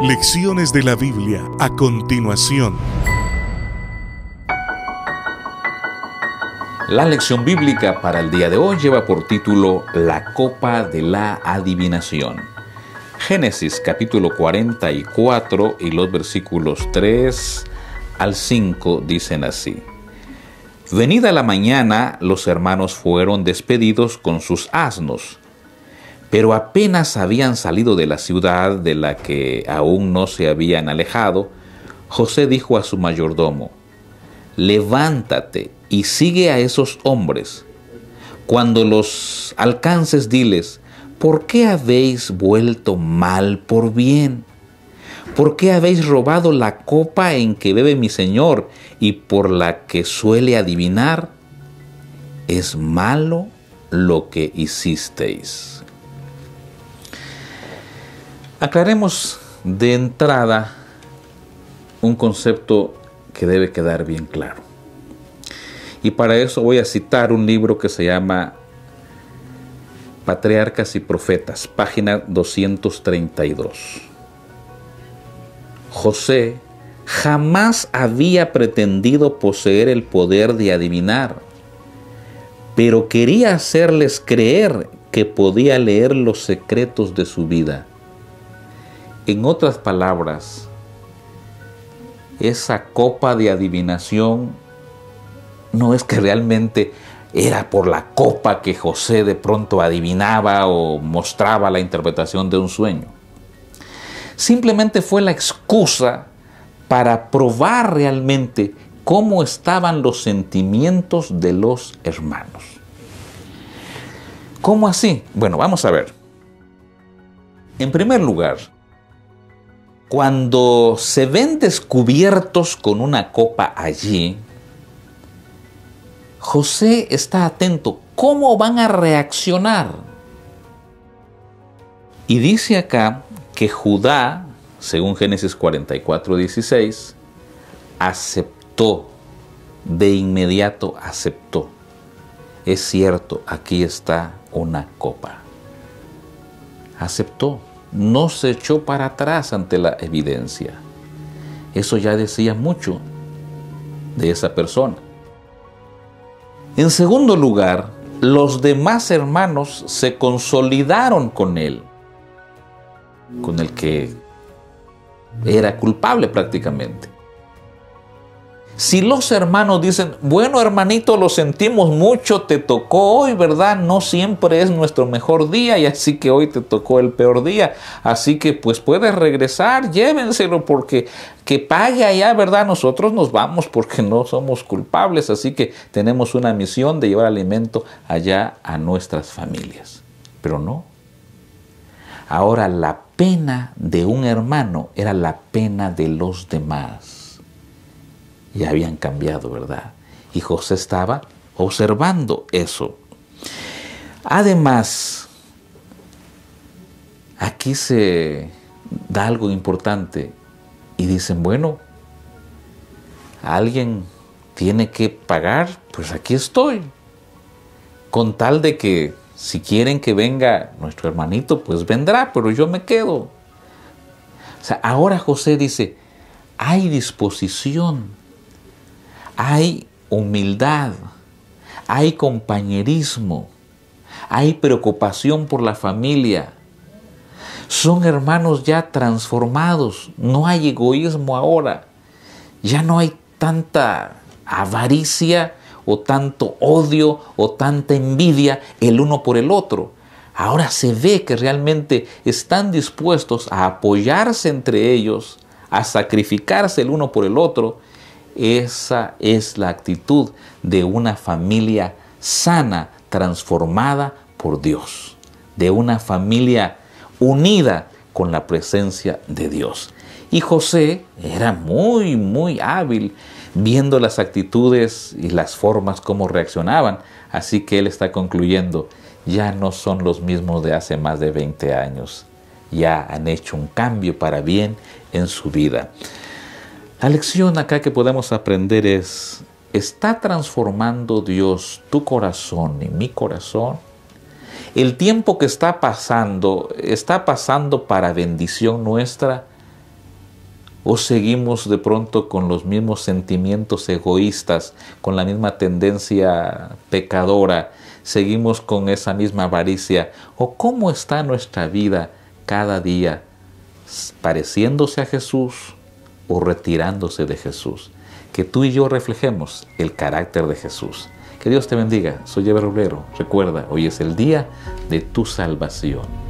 Lecciones de la Biblia a continuación. La lección bíblica para el día de hoy lleva por título La copa de la adivinación. Génesis capítulo 44 y los versículos 3 al 5 dicen así: Venida la mañana, los hermanos fueron despedidos con sus asnos, pero apenas habían salido de la ciudad de la que aún no se habían alejado, José dijo a su mayordomo: Levántate y sigue a esos hombres. Cuando los alcances, diles: ¿por qué habéis vuelto mal por bien? ¿Por qué habéis robado la copa en que bebe mi señor y por la que suele adivinar? Es malo lo que hicisteis. Aclaremos de entrada un concepto que debe quedar bien claro. Y para eso voy a citar un libro que se llama Patriarcas y Profetas, página 232. José jamás había pretendido poseer el poder de adivinar, pero quería hacerles creer que podía leer los secretos de su vida. En otras palabras, esa copa de adivinación no es que realmente era por la copa que José de pronto adivinaba o mostraba la interpretación de un sueño. Simplemente fue la excusa para probar realmente cómo estaban los sentimientos de los hermanos. ¿Cómo así? Bueno, vamos a ver. En primer lugar, cuando se ven descubiertos con una copa allí, José está atento. ¿Cómo van a reaccionar? Y dice acá que Judá, según Génesis 44:16, aceptó, de inmediato aceptó. Es cierto, aquí está una copa. Aceptó. No se echó para atrás ante la evidencia. Eso ya decía mucho de esa persona. En segundo lugar, los demás hermanos se consolidaron con él, con el que era culpable prácticamente. Si los hermanos dicen: bueno, hermanito, lo sentimos mucho, te tocó hoy, ¿verdad? No siempre es nuestro mejor día y así que hoy te tocó el peor día. Así que pues puedes regresar, llévenselo porque que pague allá, ¿verdad? Nosotros nos vamos porque no somos culpables, así que tenemos una misión de llevar alimento allá a nuestras familias. Pero no. Ahora la pena de un hermano era la pena de los demás. Ya habían cambiado, ¿verdad? Y José estaba observando eso. Además, aquí se da algo importante y dicen: bueno, alguien tiene que pagar, pues aquí estoy. Con tal de que si quieren que venga nuestro hermanito, pues vendrá, pero yo me quedo. O sea, ahora José dice: hay disposición. Hay humildad, hay compañerismo, hay preocupación por la familia. Son hermanos ya transformados, no hay egoísmo ahora. Ya no hay tanta avaricia o tanto odio o tanta envidia el uno por el otro. Ahora se ve que realmente están dispuestos a apoyarse entre ellos, a sacrificarse el uno por el otro. Esa es la actitud de una familia sana, transformada por Dios, de una familia unida con la presencia de Dios. Y José era muy hábil viendo las actitudes y las formas como reaccionaban, así que él está concluyendo: ya no son los mismos de hace más de 20 años, ya han hecho un cambio para bien en su vida. La lección acá que podemos aprender es: ¿está transformando Dios tu corazón y mi corazón? El tiempo que está pasando para bendición nuestra. ¿O seguimos de pronto con los mismos sentimientos egoístas, con la misma tendencia pecadora? ¿Seguimos con esa misma avaricia? ¿O cómo está nuestra vida cada día? ¿Pareciéndose a Jesús o retirándose de Jesús? Que tú y yo reflejemos el carácter de Jesús. Que Dios te bendiga. Soy Eber Roblero. Recuerda, hoy es el día de tu salvación.